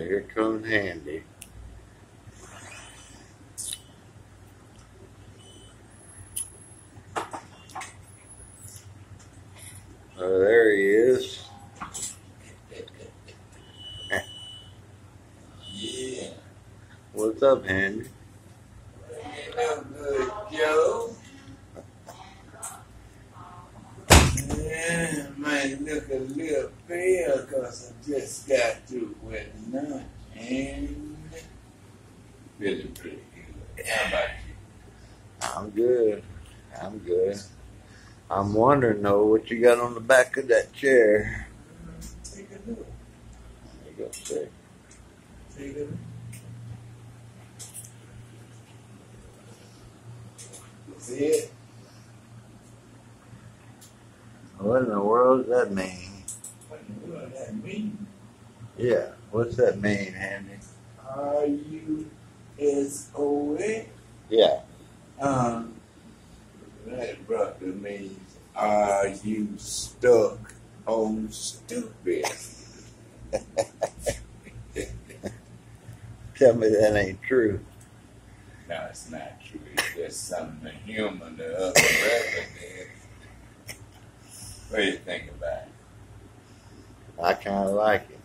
here comes Handy. Oh, there he is. Yeah. What's up, Handy? Ain't no good, Joe. Yeah, might look a little pale because I just got through with lunch and feeling pretty good. How about you? I'm good. I'm good. I'm wondering though what you got on the back of that chair. Take a look. Let me go see. Take a look. See it? What in the world does that mean? What in the world does that mean? Yeah, what's that mean, Handy? R-U-S-O-N? Yeah. That roughly means, are you stuck on stupid? Tell me that ain't true. No, it's not true. It's just something the human, the other brother did. What do you think about it? I kind of like it.